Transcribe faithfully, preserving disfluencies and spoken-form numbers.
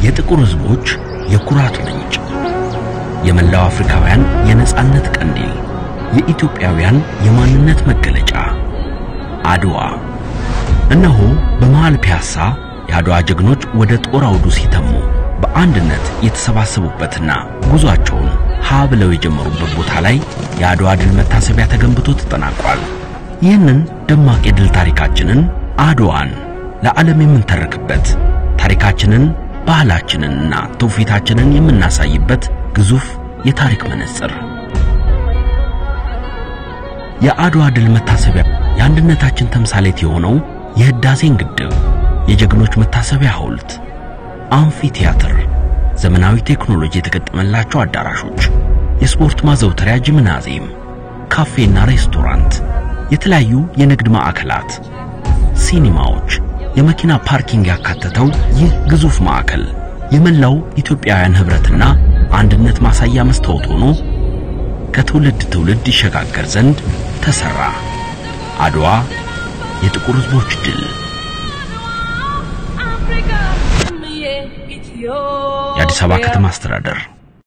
የጥቁር ህዝቦች የኩራት ምንጭ የመላው አፍሪካውያን የነጻነት ቀንዲል የኢትዮጵያውያን የማንነት መገለጫ አድዋ እነሆ በመሃል ፒያሳ የአድዋ ጀግኖች ወደ ጦር አውዱ ሲተሙ በአንድነት የተሰባሰቡበትና ጉዟቸውን ሀ ብለው የጀመሩበት ቦታ ላይ የአድዋ ድል መታሰቢያ ተገንብቶ ተጠናቋል። ይህንን ደማቅ የድል ታሪካችንን አድዋን ለዓለም የምንተርክበት ታሪካችንን ባህላችንንና ትውፊታችንን የምናሳይበት ግዙፍ የታሪክ መነጽር የአድዋ ድል መታሰቢያ የአንድነታችን ተምሳሌት የሆነው የህዳሴን ግድብ የጀግኖች መታሰቢያ ሐውልት አምፊ ቲያትር ዘመናዊ ቴክኖሎጂ የተገጠመላቸው አዳራሾች የስፖርት ማዘውተሪያ ጂምናዚየም ካፌና ሬስቶራንት የተለያዩ የንግድ ማዕከላት ሲኒማዎች የመኪና ፓርኪንግ ያካተተው ይህ ግዙፍ ማዕከል የመላው ኢትዮጵያውያን ህብረትና አንድነት ማሳያ መስታወት ሆኖ ከትውልድ ትውልድ ይሸጋገር ዘንድ ተሰራ። አድዋ የጥቁር ህዝቦች ድል የአዲስ አበባ ከተማ አስተዳደር